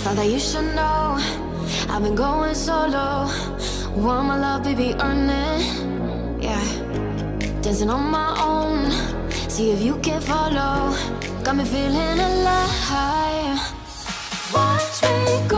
Thought that you should know I've been going solo. Want my love, baby, earn it. Yeah, dancing on my own. See if you can follow. Got me feeling alive. Watch me go.